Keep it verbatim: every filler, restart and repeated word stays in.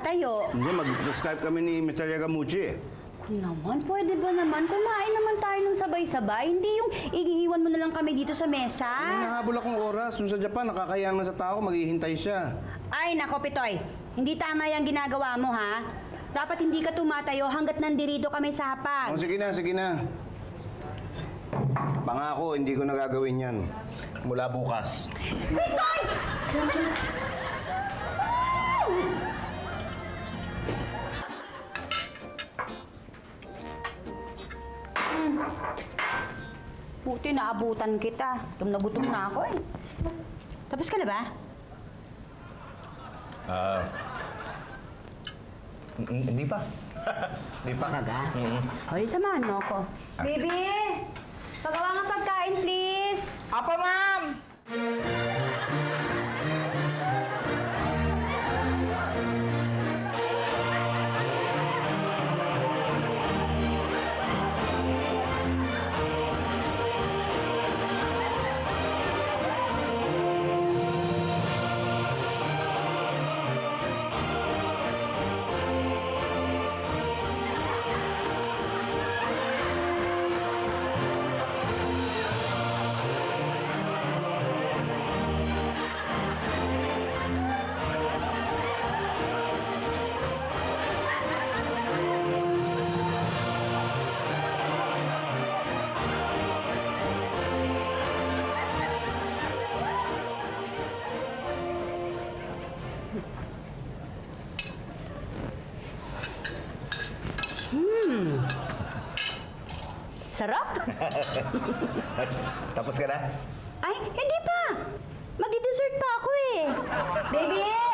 tumatayo. Hindi, mag-subscribe kami ni mister Yagamuchi eh. Kung naman, pwede ba naman? Kumain naman tayo ng sabay-sabay. Hindi yung iiwan mo na lang kami dito sa mesa. Ay, nahabol akong oras. Nung sa Japan, nakakaya naman sa tao, maghihintay siya. Ay, nako, Pitoy. Hindi tama yung ginagawa mo, ha? Dapat hindi ka tumatayo hanggat nandirito kami sa hapag. Oh, sige na, sige na. Pangako, hindi ko nagagawin yan. Mula bukas. Pitoy! Hmm. Buti naabutan kita. Gutom na gutom na ako eh. Tapos ka na ba? Ah... Uh, hindi pa. Hindi pa. Talaga? Mm-hmm. Hoy, samahan mo ako. Baby! Pagawa nga pagkain, please! Apa, ma'am! Hmm. Sarap? Tapos ka na? Ay, hindi pa! Magdi-dessert pa ako eh. Baby!